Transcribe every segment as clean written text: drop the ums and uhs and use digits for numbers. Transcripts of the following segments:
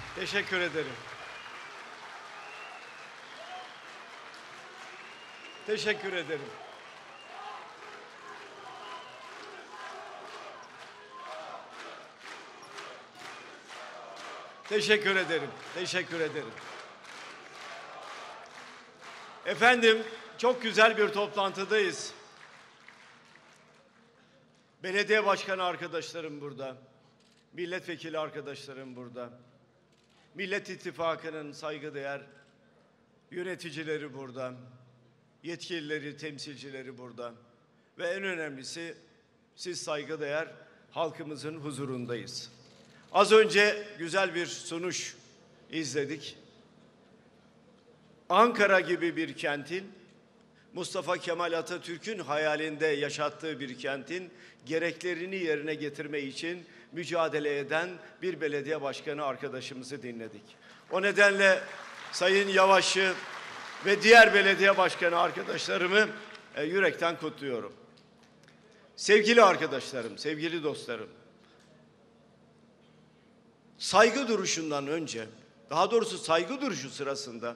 Teşekkür ederim. Teşekkür ederim. Teşekkür ederim. Teşekkür ederim. Efendim, çok güzel bir toplantıdayız. Belediye başkanı arkadaşlarım burada. Milletvekili arkadaşlarım burada. Millet İttifakı'nın saygıdeğer yöneticileri burada. Yetkilileri, temsilcileri burada. Ve en önemlisi siz saygıdeğer halkımızın huzurundayız. Az önce güzel bir sunuş izledik. Ankara gibi bir kentin, Mustafa Kemal Atatürk'ün hayalinde yaşattığı bir kentin gereklerini yerine getirme için mücadele eden bir belediye başkanı arkadaşımızı dinledik. O nedenle Sayın Yavaş'ı ve diğer belediye başkanı arkadaşlarımı yürekten kutluyorum. Sevgili arkadaşlarım, sevgili dostlarım, saygı duruşundan önce, daha doğrusu saygı duruşu sırasında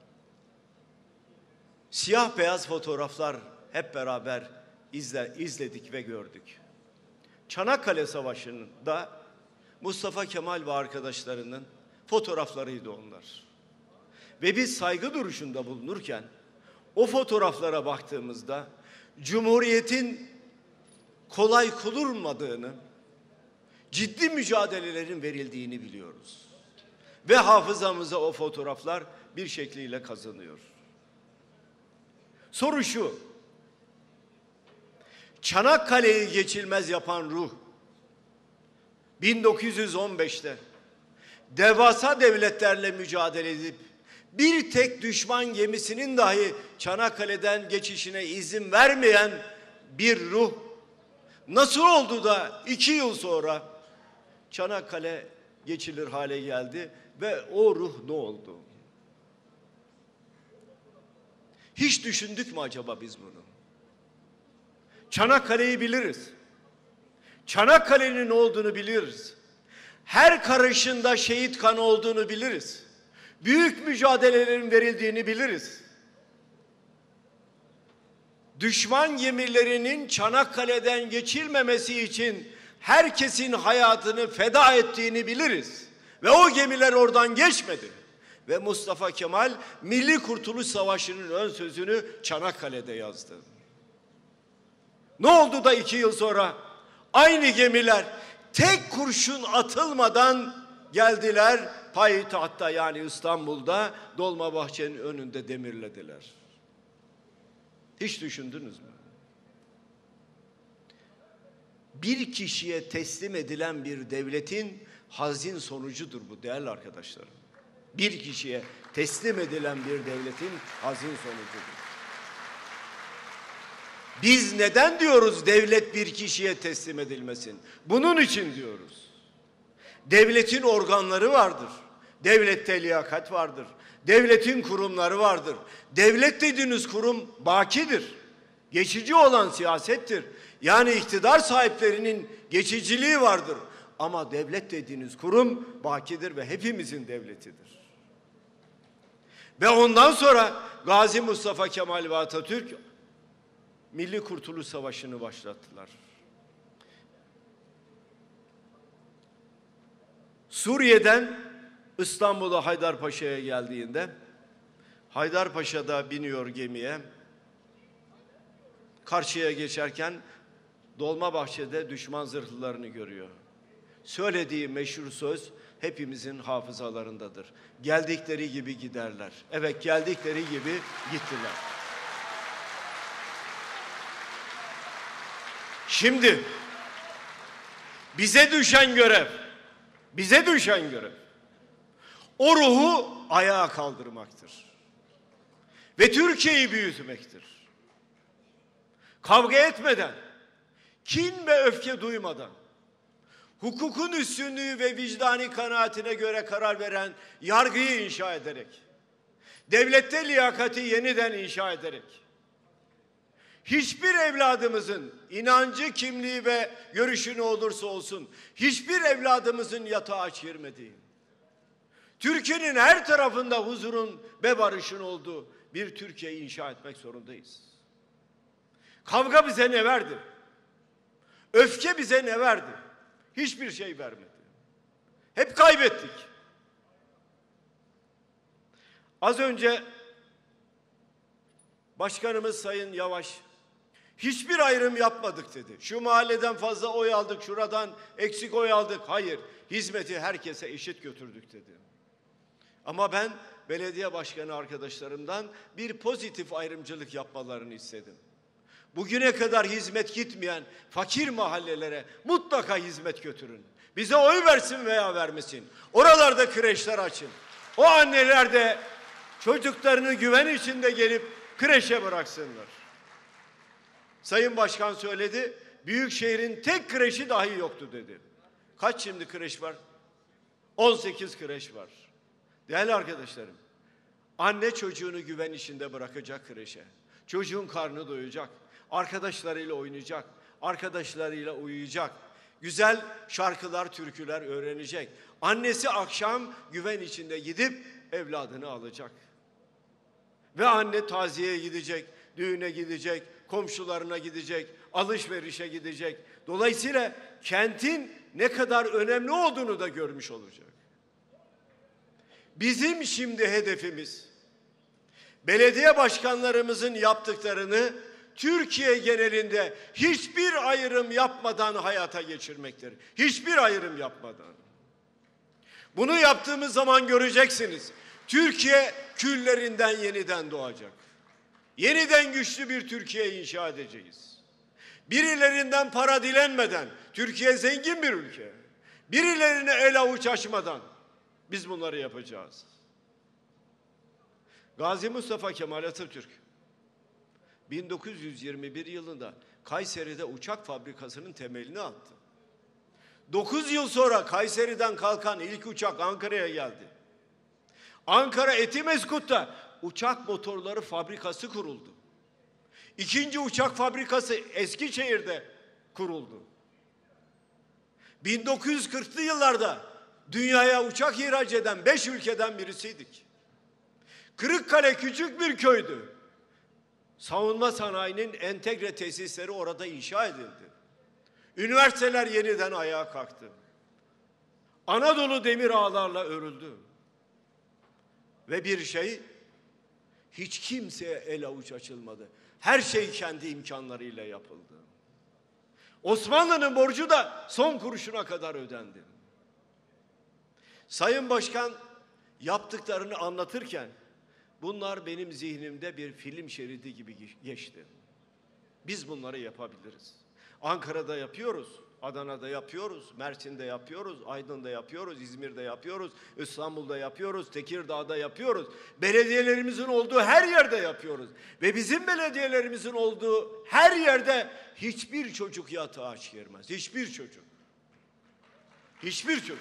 siyah beyaz fotoğraflar hep beraber izledik ve gördük. Çanakkale Savaşı'nda Mustafa Kemal ve arkadaşlarının fotoğraflarıydı onlar. Ve biz saygı duruşunda bulunurken o fotoğraflara baktığımızda Cumhuriyet'in kolay kurulmadığını, ciddi mücadelelerin verildiğini biliyoruz. Ve hafızamıza o fotoğraflar bir şekliyle kazanıyor. Soru şu: Çanakkale'yi geçilmez yapan ruh 1915'te devasa devletlerle mücadele edip bir tek düşman gemisinin dahi Çanakkale'den geçişine izin vermeyen bir ruh nasıl oldu da 2 yıl sonra Çanakkale geçilir hale geldi ve o ruh ne oldu? Hiç düşündük mü acaba biz bunu? Çanakkale'yi biliriz. Çanakkale'nin ne olduğunu biliriz. Her karışında şehit kanı olduğunu biliriz. Büyük mücadelelerin verildiğini biliriz. Düşman gemilerinin Çanakkale'den geçilmemesi için herkesin hayatını feda ettiğini biliriz. Ve o gemiler oradan geçmedi. Ve Mustafa Kemal Milli Kurtuluş Savaşı'nın ön sözünü Çanakkale'de yazdı. Ne oldu da 2 yıl sonra aynı gemiler tek kurşun atılmadan geldiler payitahtta, yani İstanbul'da Dolmabahçe'nin önünde demirlediler. Hiç düşündünüz mü? Bir kişiye teslim edilen bir devletin hazin sonucudur bu değerli arkadaşlarım. Bir kişiye teslim edilen bir devletin hazin sonucudur. Biz neden diyoruz devlet bir kişiye teslim edilmesin? Bunun için diyoruz. Devletin organları vardır. Devlette liyakat vardır. Devletin kurumları vardır. Devlet dediğiniz kurum bakidir. Geçici olan siyasettir. Yani iktidar sahiplerinin geçiciliği vardır. Ama devlet dediğiniz kurum bakidir ve hepimizin devletidir. Ve ondan sonra Gazi Mustafa Kemal ve Atatürk Milli Kurtuluş Savaşı'nı başlattılar. Suriye'den İstanbul'a Haydarpaşa'ya geldiğinde Haydarpaşa'da biniyor gemiye. Karşıya geçerken Dolmabahçe'de düşman zırhlılarını görüyor. Söylediği meşhur söz hepimizin hafızalarındadır. Geldikleri gibi giderler. Evet, geldikleri gibi gittiler. Şimdi bize düşen görev o ruhu ayağa kaldırmaktır. Ve Türkiye'yi büyütmektir. Kavga etmeden, kin ve öfke duymadan, hukukun üstünlüğü ve vicdani kanaatine göre karar veren yargıyı inşa ederek, devlette liyakati yeniden inşa ederek, hiçbir evladımızın inancı, kimliği ve görüşü ne olursa olsun, hiçbir evladımızın yatağa çirmediği, Türkiye'nin her tarafında huzurun ve barışın olduğu bir Türkiye inşa etmek zorundayız. Kavga bize ne verdi? Öfke bize ne verdi? Hiçbir şey vermedi. Hep kaybettik. Az önce Başkanımız Sayın Yavaş hiçbir ayrım yapmadık dedi. Şu mahalleden fazla oy aldık, şuradan eksik oy aldık. Hayır, hizmeti herkese eşit götürdük dedi. Ama ben belediye başkanı arkadaşlarımdan bir pozitif ayrımcılık yapmalarını istedim. Bugüne kadar hizmet gitmeyen fakir mahallelere mutlaka hizmet götürün. Bize oy versin veya vermesin. Oralarda kreşler açın. O anneler de çocuklarını güven içinde gelip kreşe bıraksınlar. Sayın Başkan söyledi, Büyükşehir'in tek kreşi dahi yoktu dedi. Kaç şimdi kreş var? 18 kreş var. Değerli arkadaşlarım, anne çocuğunu güven içinde bırakacak kreşe. Çocuğun karnı doyacak, arkadaşlarıyla oynayacak, arkadaşlarıyla uyuyacak. Güzel şarkılar, türküler öğrenecek. Annesi akşam güven içinde gidip evladını alacak. Ve anne taziyeye gidecek, düğüne gidecek, komşularına gidecek, alışverişe gidecek. Dolayısıyla kentin ne kadar önemli olduğunu da görmüş olacak. Bizim şimdi hedefimiz belediye başkanlarımızın yaptıklarını Türkiye genelinde hiçbir ayrım yapmadan hayata geçirmektir. Hiçbir ayrım yapmadan. Bunu yaptığımız zaman göreceksiniz. Türkiye küllerinden yeniden doğacak. Yeniden güçlü bir Türkiye inşa edeceğiz. Birilerinden para dilenmeden, Türkiye zengin bir ülke. Birilerine el avuç açmadan biz bunları yapacağız. Gazi Mustafa Kemal Atatürk 1921 yılında Kayseri'de uçak fabrikasının temelini attı. 9 yıl sonra Kayseri'den kalkan ilk uçak Ankara'ya geldi. Ankara Etimeskut'ta uçak motorları fabrikası kuruldu. İkinci uçak fabrikası Eskişehir'de kuruldu. 1940'lı yıllarda dünyaya uçak ihraç eden 5 ülkeden birisiydik. Kırıkkale küçük bir köydü. Savunma sanayinin entegre tesisleri orada inşa edildi. Üniversiteler yeniden ayağa kalktı. Anadolu demir ağlarla örüldü. Ve bir şey, hiç kimseye el avuç açılmadı. Her şey kendi imkanlarıyla yapıldı. Osmanlı'nın borcu da son kuruşuna kadar ödendi. Sayın Başkan yaptıklarını anlatırken bunlar benim zihnimde bir film şeridi gibi geçti. Biz bunları yapabiliriz. Ankara'da yapıyoruz, Adana'da yapıyoruz, Mersin'de yapıyoruz, Aydın'da yapıyoruz, İzmir'de yapıyoruz, İstanbul'da yapıyoruz, Tekirdağ'da yapıyoruz. Belediyelerimizin olduğu her yerde yapıyoruz. Ve bizim belediyelerimizin olduğu her yerde hiçbir çocuk yatağa aç girmez. Hiçbir çocuk. Hiçbir çocuk.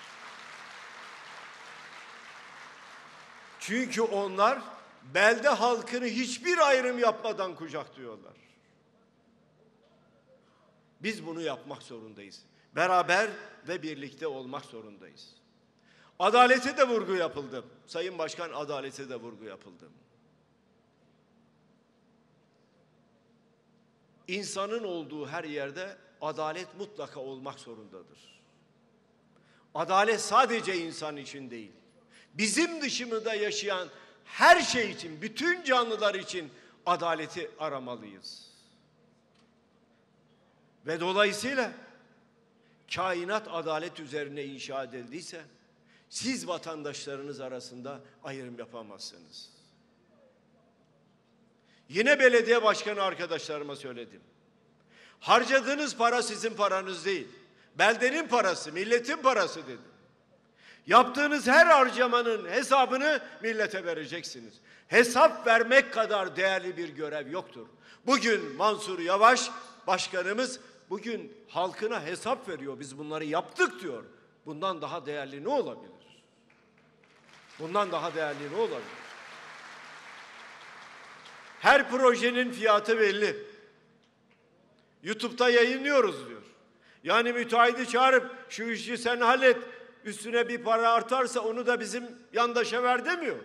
Çünkü onlar belde halkını hiçbir ayrım yapmadan kucaklıyorlar. Biz bunu yapmak zorundayız. Beraber ve birlikte olmak zorundayız. Adalete de vurgu yapıldı. Sayın Başkan, adalete de vurgu yapıldı. İnsanın olduğu her yerde adalet mutlaka olmak zorundadır. Adalet sadece insan için değil. Bizim dışımızda yaşayan her şey için, bütün canlılar için adaleti aramalıyız. Ve dolayısıyla kainat adalet üzerine inşa edildiyse siz vatandaşlarınız arasında ayrım yapamazsınız. Yine belediye başkanı arkadaşlarıma söyledim. Harcadığınız para sizin paranız değil. Beldenin parası, milletin parası dedim. Yaptığınız her harcamanın hesabını millete vereceksiniz. Hesap vermek kadar değerli bir görev yoktur. Bugün Mansur Yavaş başkanımız bugün halkına hesap veriyor. Biz bunları yaptık diyor. Bundan daha değerli ne olabilir? Bundan daha değerli ne olabilir? Her projenin fiyatı belli. YouTube'da yayınlıyoruz diyor. Yani müteahhidi çağırıp şu işi sen hallet, üstüne bir para artarsa onu da bizim yandaşa ver demiyor.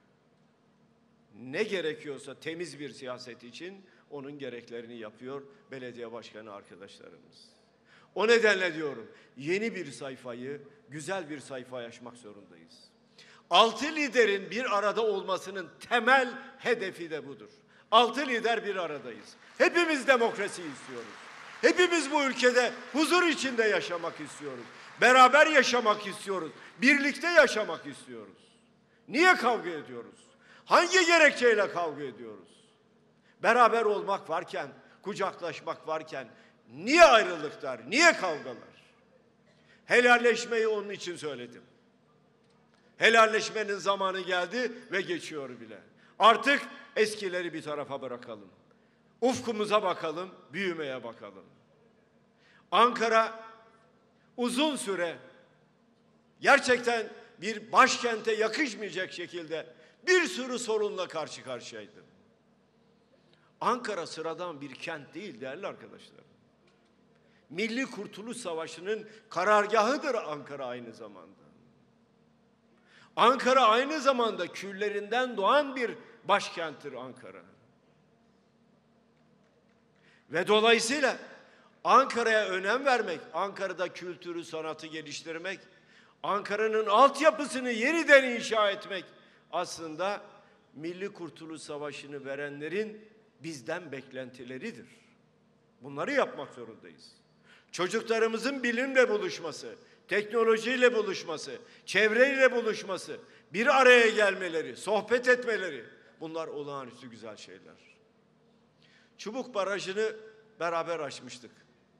Ne gerekiyorsa temiz bir siyaset için onun gereklerini yapıyor belediye başkanı arkadaşlarımız. O nedenle diyorum, yeni bir sayfayı, güzel bir sayfayı açmak zorundayız. 6 liderin bir arada olmasının temel hedefi de budur. 6 lider bir aradayız. Hepimiz demokrasi istiyoruz. Hepimiz bu ülkede huzur içinde yaşamak istiyoruz. Beraber yaşamak istiyoruz. Birlikte yaşamak istiyoruz. Niye kavga ediyoruz? Hangi gerekçeyle kavga ediyoruz? Beraber olmak varken, kucaklaşmak varken niye ayrılıklar, niye kavgalar? Helalleşmeyi onun için söyledim. Helalleşmenin zamanı geldi ve geçiyor bile. Artık eskileri bir tarafa bırakalım. Ufkumuza bakalım, büyümeye bakalım. Ankara uzun süre gerçekten bir başkente yakışmayacak şekilde bir sürü sorunla karşı karşıyaydı. Ankara sıradan bir kent değil değerli arkadaşlar. Milli Kurtuluş Savaşı'nın karargahıdır Ankara aynı zamanda. Ankara aynı zamanda küllerinden doğan bir başkenttir Ankara. Ve dolayısıyla Ankara'ya önem vermek, Ankara'da kültürü, sanatı geliştirmek, Ankara'nın altyapısını yeniden inşa etmek aslında Milli Kurtuluş Savaşı'nı verenlerin bizden beklentileridir. Bunları yapmak zorundayız. Çocuklarımızın bilimle buluşması, teknolojiyle buluşması, çevreyle buluşması, bir araya gelmeleri, sohbet etmeleri, bunlar olağanüstü güzel şeyler. Çubuk Barajı'nı beraber açmıştık.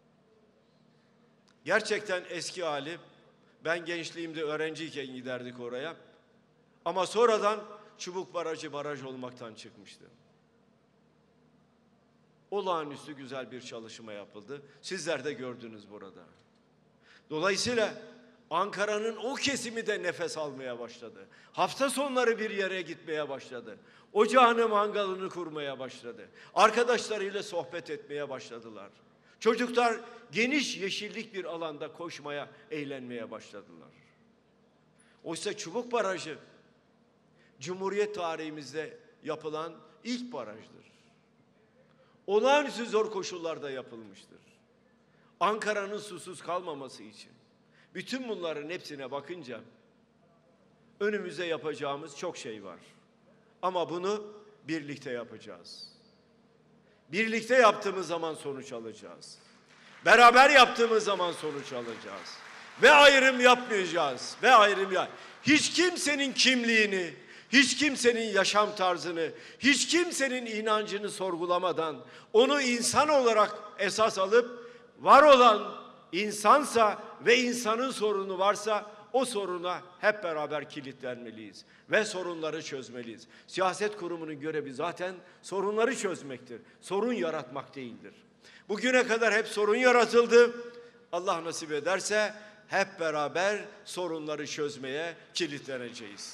Gerçekten eski hali, ben gençliğimde öğrenciyken giderdik oraya. Ama sonradan Çubuk Barajı baraj olmaktan çıkmıştı. Olağanüstü güzel bir çalışma yapıldı. Sizler de gördünüz burada. Dolayısıyla Ankara'nın o kesimi de nefes almaya başladı. Hafta sonları bir yere gitmeye başladı. Ocağını, mangalını kurmaya başladı. Arkadaşlarıyla sohbet etmeye başladılar. Çocuklar geniş yeşillik bir alanda koşmaya, eğlenmeye başladılar. Oysa Çubuk Barajı Cumhuriyet tarihimizde yapılan ilk barajdır. Olağanüstü zor koşullarda yapılmıştır. Ankara'nın susuz kalmaması için. Bütün bunların hepsine bakınca önümüzde yapacağımız çok şey var. Ama bunu birlikte yapacağız. Birlikte yaptığımız zaman sonuç alacağız. Beraber yaptığımız zaman sonuç alacağız. Ve ayrım yapmayacağız. Hiç kimsenin kimliğini, hiç kimsenin yaşam tarzını, hiç kimsenin inancını sorgulamadan onu insan olarak esas alıp var olan insansa ve insanın sorunu varsa o soruna hep beraber kilitlenmeliyiz ve sorunları çözmeliyiz. Siyaset kurumunun görevi zaten sorunları çözmektir. Sorun yaratmak değildir. Bugüne kadar hep sorun yaratıldı. Allah nasip ederse hep beraber sorunları çözmeye kilitleneceğiz.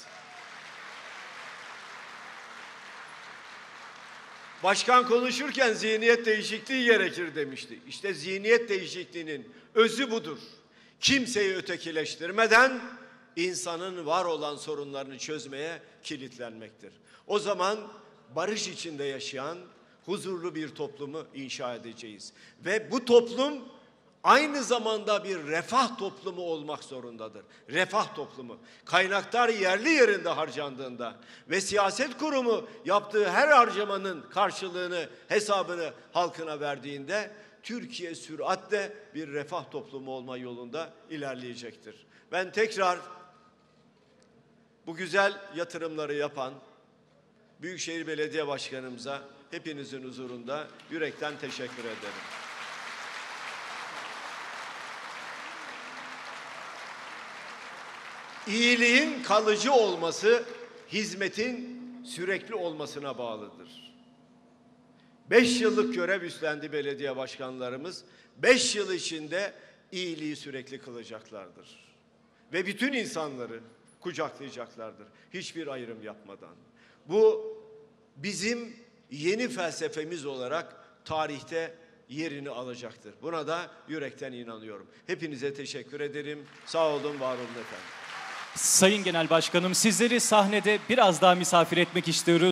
Başkan konuşurken zihniyet değişikliği gerekir demişti. İşte zihniyet değişikliğinin özü budur. Kimseyi ötekileştirmeden insanın var olan sorunlarını çözmeye kilitlenmektir. O zaman barış içinde yaşayan huzurlu bir toplumu inşa edeceğiz. Ve bu toplum aynı zamanda bir refah toplumu olmak zorundadır. Refah toplumu. Kaynaklar yerli yerinde harcandığında ve siyaset kurumu yaptığı her harcamanın karşılığını, hesabını halkına verdiğinde Türkiye süratle bir refah toplumu olma yolunda ilerleyecektir. Ben tekrar bu güzel yatırımları yapan Büyükşehir Belediye Başkanımıza hepinizin huzurunda yürekten teşekkür ederim. İyiliğin kalıcı olması, hizmetin sürekli olmasına bağlıdır. 5 yıllık görev üstlendi belediye başkanlarımız. 5 yıl içinde iyiliği sürekli kılacaklardır. Ve bütün insanları kucaklayacaklardır. Hiçbir ayrım yapmadan. Bu bizim yeni felsefemiz olarak tarihte yerini alacaktır. Buna da yürekten inanıyorum. Hepinize teşekkür ederim. Sağ olun, var olun efendim. Sayın Genel Başkanım, sizleri sahnede biraz daha misafir etmek istiyoruz.